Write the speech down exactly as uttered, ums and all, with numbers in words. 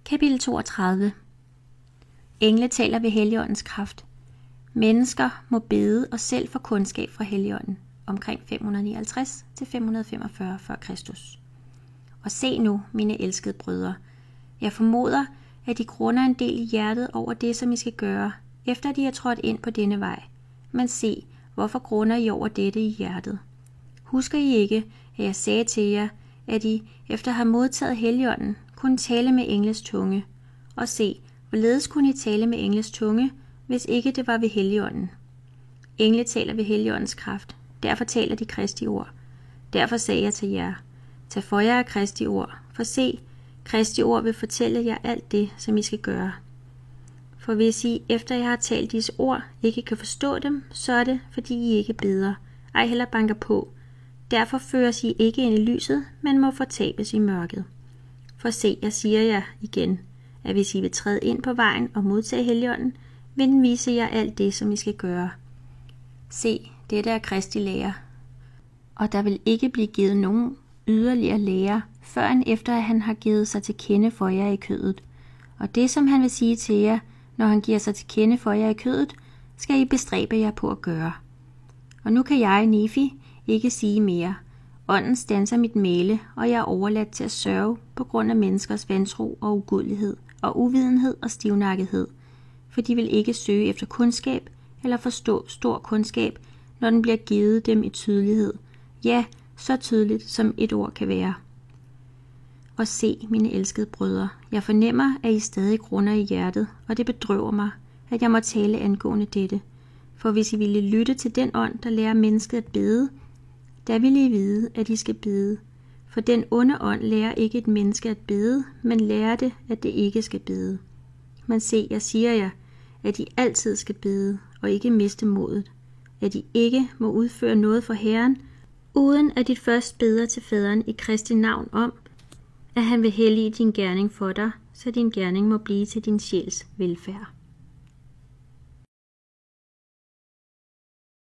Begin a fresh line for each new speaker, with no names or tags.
Kapitel toogtredive. Engle taler ved Helligåndens kraft. Mennesker må bede og selv få kundskab fra Helligånden omkring fem hundrede nioghalvtreds til fem hundrede femogfyrre før Kristus. Og se nu, mine elskede brødre, jeg formoder, at I grunder en del i hjertet over det, som I skal gøre, efter at I er trådt ind på denne vej. Men se, hvorfor grunder I over dette i hjertet? Husker I ikke, at jeg sagde til jer, at I, efter at have modtaget Helligånden, kunne tale med engles tunge? Og se, hvorledes kunne I tale med engles tunge, hvis ikke det var ved Helligånden? Engle taler ved Helligåndens kraft, derfor taler de Kristi ord. Derfor sagde jeg til jer, tag for jer af Kristi ord, for se, Kristi ord vil fortælle jer alt det, som I skal gøre. For hvis I, efter jeg har talt disse ord, ikke kan forstå dem, så er det, fordi I ikke beder, ej heller banker på. Derfor føres I ikke ind i lyset, men må fortabes i mørket. For se, jeg siger jer igen, at hvis I vil træde ind på vejen og modtage Helligånden, vil den vise jer alt det, som I skal gøre. Se, dette er Kristi lære, og der vil ikke blive givet nogen yderligere lære, førend efter at han har givet sig til kende for jer i kødet. Og det, som han vil sige til jer, når han giver sig til kende for jer i kødet, skal I bestræbe jer på at gøre. Og nu kan jeg, Nefi, ikke sige mere. Ånden standser mit mæle, og jeg er overladt til at sørge på grund af menneskers vantro og ugudelighed, og uvidenhed og stivnakkethed, for de vil ikke søge efter kundskab eller forstå stor kundskab, når den bliver givet dem i tydelighed. Ja, så tydeligt som et ord kan være. Og se, mine elskede brødre, jeg fornemmer, at I stadig grunder i hjertet, og det bedrøver mig, at jeg må tale angående dette. For hvis I ville lytte til den ånd, der lærer mennesket at bede, der ville I vide, at I skal bede. For den onde ånd lærer ikke et menneske at bede, men lærer det, at det ikke skal bede. Men se, jeg siger jer, at I altid skal bede, og ikke miste modet. At I ikke må udføre noget for Herren, uden at I først beder til faderen i Kristi navn om, at han vil hellige din gerning for dig, så din gerning må blive til din sjæls velfærd.